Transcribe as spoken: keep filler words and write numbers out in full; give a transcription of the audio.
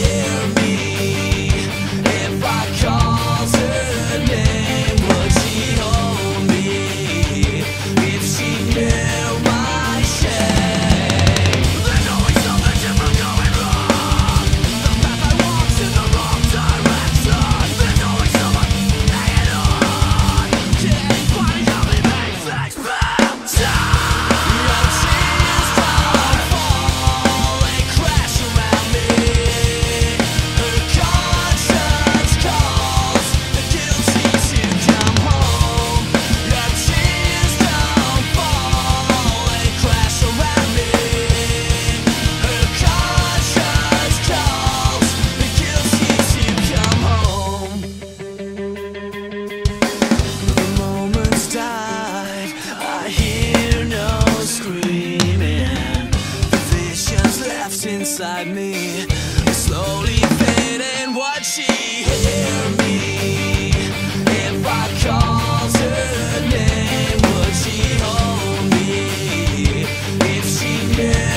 hear me? If I called her name, would she hold me? If she knew my shame, there's always something different going wrong. The path I walk's in the wrong direction. There's always someone hanging on. Anybody help me make things better? Your tears don't fall, they crash around me. Her conscience calls the guilty to come home. Your tears don't fall, they crash around me. Her conscience calls the guilty to come home. The moment's died, I hear no screaming. The vision's left inside me, slowly fading. Would she hear me? If I called her name, would she hold me? If she knew